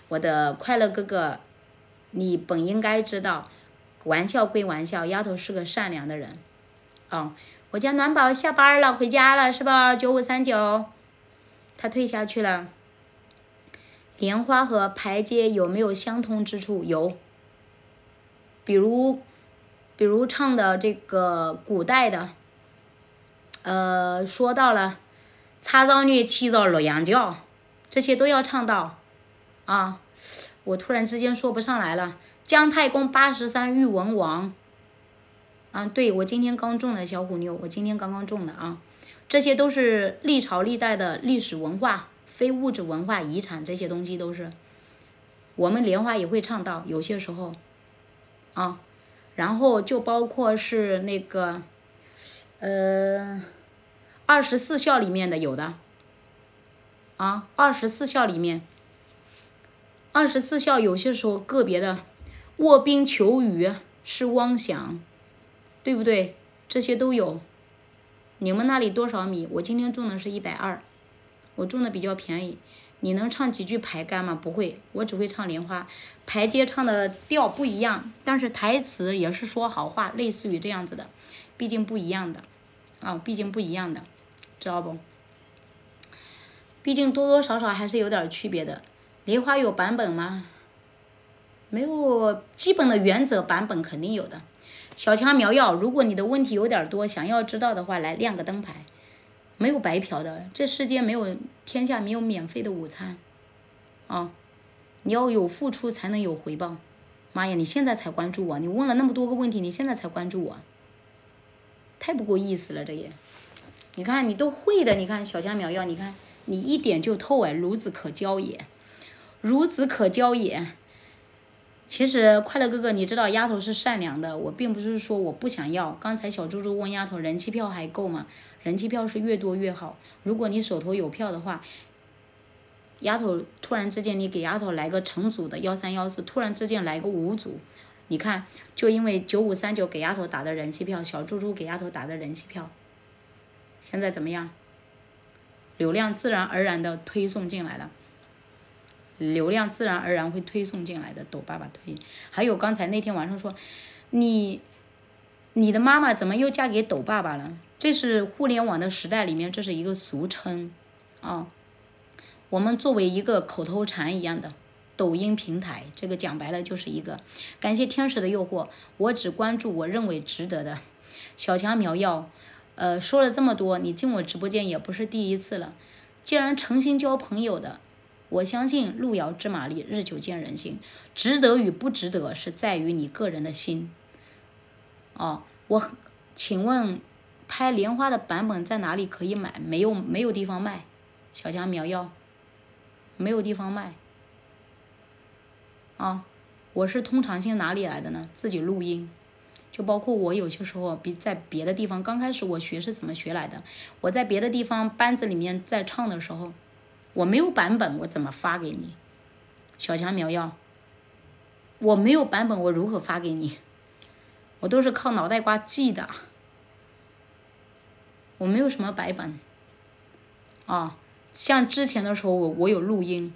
我的快乐哥哥，你本应该知道，玩笑归玩笑，丫头是个善良的人。哦，我家暖宝下班了，回家了是吧？9539，他退下去了。莲花和台阶有没有相通之处？有，比如唱的这个古代的，说到了茶枣女起早落羊角，这些都要唱到啊。我突然之间说不上来了。姜太公83遇文王啊，对，我今天刚种的小虎妞，我今天刚刚种的啊。这些都是历朝历代的历史文化、非物质文化遗产，这些东西都是我们莲花也会唱到，有些时候啊。然后就包括是那个24孝里面的有的啊，24孝里面，24孝有些时候个别的卧冰求雨是妄想，对不对？这些都有。你们那里多少米？我今天种的是120，我种的比较便宜。你能唱几句排干吗？不会，我只会唱莲花。排阶唱的调不一样，但是台词也是说好话，类似于这样子的，毕竟不一样的啊，毕竟不一样的，知道不？毕竟多多少少还是有点区别的。莲花有版本吗？没有，基本的原则版本肯定有的。小强苗药，如果你的问题有点多，想要知道的话，来亮个灯牌。没有白嫖的，这世间没有，天下没有免费的午餐啊！你要有付出才能有回报。妈呀，你现在才关注我，你问了那么多个问题，你现在才关注我，太不够意思了，这也。你看你都会的，你看小强苗药，你看你一点就透哎，孺子可教也，孺子可教也。其实快乐哥哥，你知道丫头是善良的，我并不是说我不想要。刚才小猪猪问丫头人气票还够吗？人气票是越多越好。如果你手头有票的话，丫头突然之间你给丫头来个成组的1314，突然之间来个5组，你看就因为9539给丫头打的人气票，小猪猪给丫头打的人气票，现在怎么样？流量自然而然的推送进来了。流量自然而然会推送进来的，抖爸爸推。还有刚才那天晚上说，你的妈妈怎么又嫁给抖爸爸了？这是互联网的时代里面，这是一个俗称啊。我们作为一个口头禅一样的抖音平台，这个讲白了就是一个感谢天使的诱惑，我只关注我认为值得的。小强苗药，说了这么多，你进我直播间也不是第一次了。既然诚心交朋友的，我相信路遥知马力，日久见人心。值得与不值得是在于你个人的心。哦，请问拍莲花的版本在哪里可以买？没有地方卖。小强苗药，没有地方卖。啊，我是通常性哪里来的呢？自己录音。就包括我有些时候在别的地方，刚开始我学是怎么学来的？我在别的地方班子里面在唱的时候，我没有版本，我怎么发给你？小强苗药，我没有版本，我如何发给你？我都是靠脑袋瓜记的，我没有什么白本啊。像之前的时候，我有录音，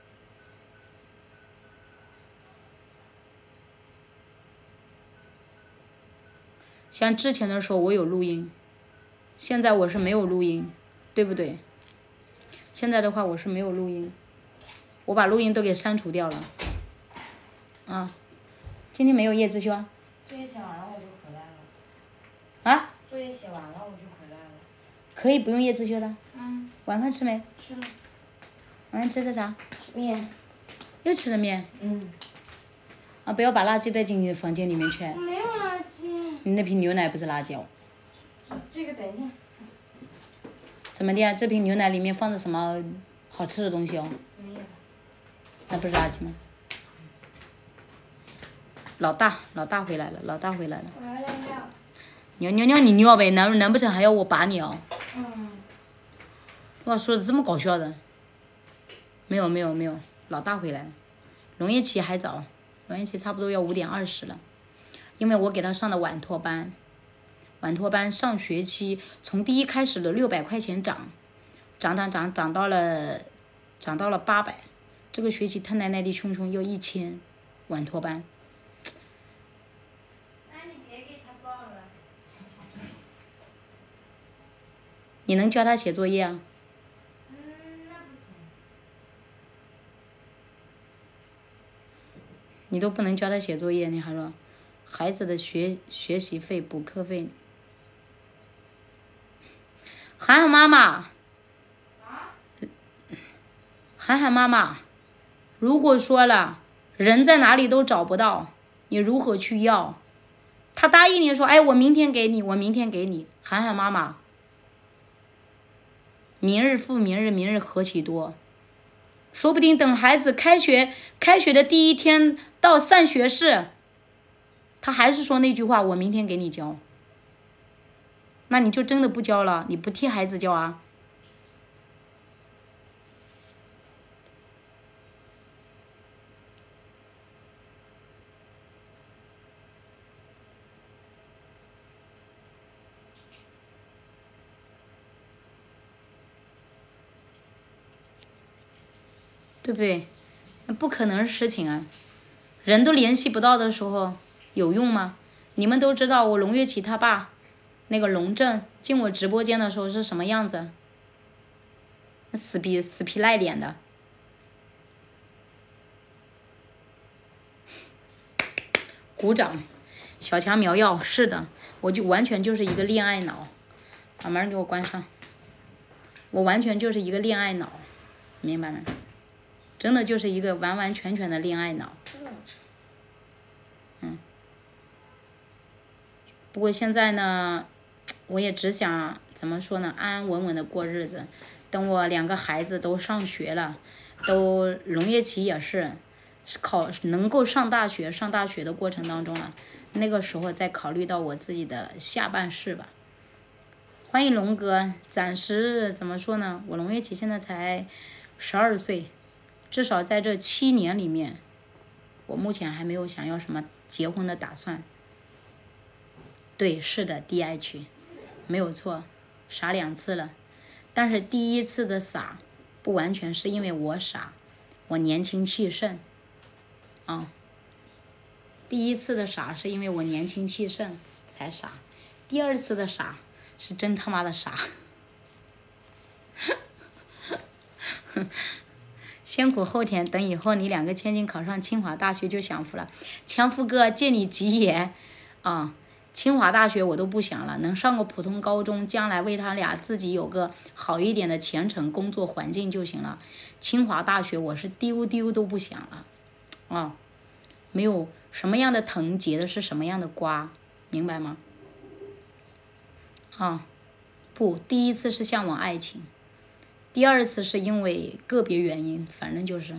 像之前的时候我有录音，现在我是没有录音，对不对？现在的话我是没有录音，我把录音都给删除掉了。啊，今天没有夜自修啊？ 作业写完了我就回来了。 啊？ 作业写完了我就回来了。 可以不用夜自修的。 嗯。 晚饭吃没？ 吃了。 晚上吃的啥？ 面。 又吃的面？ 嗯。 啊，不要把垃圾带进你的房间里面去。 没有垃圾。 你那瓶牛奶不是垃圾哦。 这个等一下。 怎么的啊？这瓶牛奶里面放着什么好吃的东西哦？ 没有。 那不是垃圾吗？老大回来了，老大回来了。 我要尿尿。 尿尿你尿呗，难不成还要我把你哦？ 嗯。 哇，说的这么搞笑的。没有，老大回来了。龙叶琪还早，龙叶琪差不多要5点20了，因为我给他上的晚托班。晚托班上学期从第一开始的600块钱涨到了800， 这个学期他奶奶的熊熊要1000晚托班。 那你别给他报了。 你能教他写作业啊？ 那不行。 你都不能教他写作业，你还说孩子的学习费、补课费。涵涵妈妈，涵涵妈妈，如果说了人在哪里都找不到，你如何去要？他答应你说，哎，我明天给你，我明天给你。涵涵妈妈，明日复明日，明日何其多。说不定等孩子开学的第一天到上学室，他还是说那句话，我明天给你交。那你就真的不交了，你不替孩子交啊？对不对？那不可能的事情啊！人都联系不到的时候，有用吗？你们都知道，我龙跃起他爸，那个龙正进我直播间的时候是什么样子？死皮赖脸的。鼓掌，小强苗药是的，我就完全就是一个恋爱脑，把门给我关上。我完全就是一个恋爱脑，明白没？真的就是一个完完全全的恋爱脑。不过现在呢，我也只想怎么说呢，安安稳稳的过日子。等我2个孩子都上学了，都龙跃起也是能够上大学的过程当中了，那个时候再考虑到我自己的下半世吧。欢迎龙哥，暂时怎么说呢？我龙跃起现在才12岁，至少在这7年里面，我目前还没有想要什么结婚的打算。对，是的 ，DH， 没有错，傻2次了。但是第1次的傻，不完全是因为我傻，我年轻气盛，第1次的傻是因为我年轻气盛才傻，第2次的傻是真他妈的傻。先苦后甜，等以后你2个千金考上清华大学就享福了。强夫哥，借你吉言啊！清华大学我都不想了，能上个普通高中，将来为他俩自己有个好一点的前程工作环境就行了。清华大学我是丢都不想了，没有什么样的藤结的是什么样的瓜，明白吗？不，第1次是向往爱情，第2次是因为个别原因，反正就是，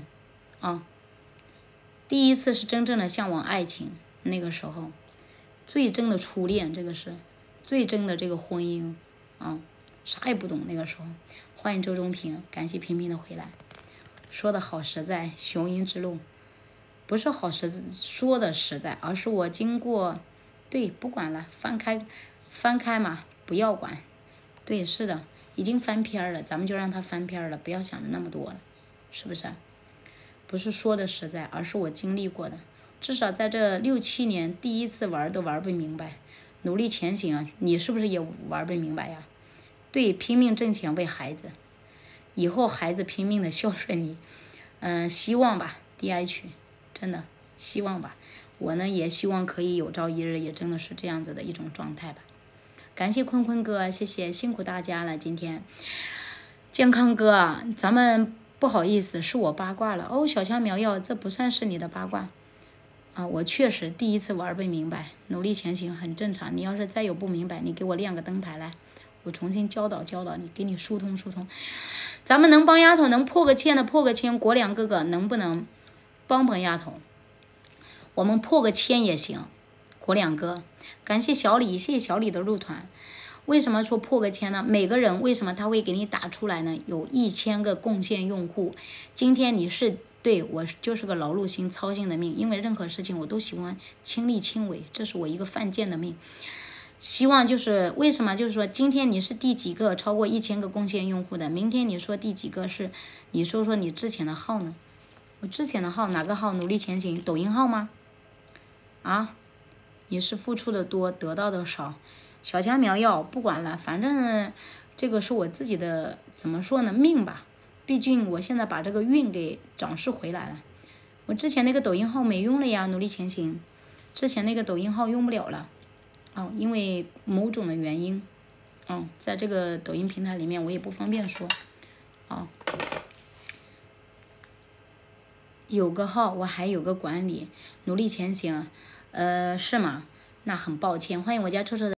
第1次是真正的向往爱情，那个时候。最真的初恋，这个是最真的这个婚姻，啥也不懂那个时候。欢迎周中平，感谢平平的回来，说的好实在。雄鹰之路不是好说的实在，而是我经过，对，不管了，翻开嘛，不要管。对，是的，已经翻篇了，咱们就让它翻篇了，不要想着那么多了，是不是？不是说的实在，而是我经历过的。至少在这6、7年，第1次玩都玩不明白，努力前行啊！你是不是也玩不明白呀？对，拼命挣钱为孩子，以后孩子拼命的孝顺你，希望吧 ，DH， 真的希望吧。我呢也希望可以有朝一日也真的是这样子的一种状态吧。感谢坤坤哥，谢谢，辛苦大家了。今天健康哥，咱们不好意思，是我八卦了哦。小强苗药，这不算是你的八卦。我确实第1次玩不明白，努力前行很正常。你要是再有不明白，你给我亮个灯牌来，我重新教导你，给你疏通。咱们能帮丫头能破个千的破个千，国良哥哥能不能帮丫头？我们破个千也行，国良哥，感谢小李，谢谢小李的入团。为什么说破个千呢？每个人为什么他会给你打出来呢？有1000个贡献用户，今天你是。对，我就是个劳碌心操心的命，因为任何事情我都喜欢亲力亲为，这是我一个犯贱的命。希望就是为什么就是说今天你是第几个超过1000个贡献用户的，明天你说第几个是，你说你之前的号呢？ 我之前的号哪个号？努力前行，抖音号吗？啊，你是付出的多，得到的少。小家苗药不管了，反正这个是我自己的怎么说呢命吧。毕竟我现在把这个运给涨势回来了。我之前那个抖音号没用了呀，努力前行。之前那个抖音号用不了了，因为某种的原因，在这个抖音平台里面我也不方便说，有个号我还有个管理，努力前行，是吗？那很抱歉，欢迎我家臭臭的。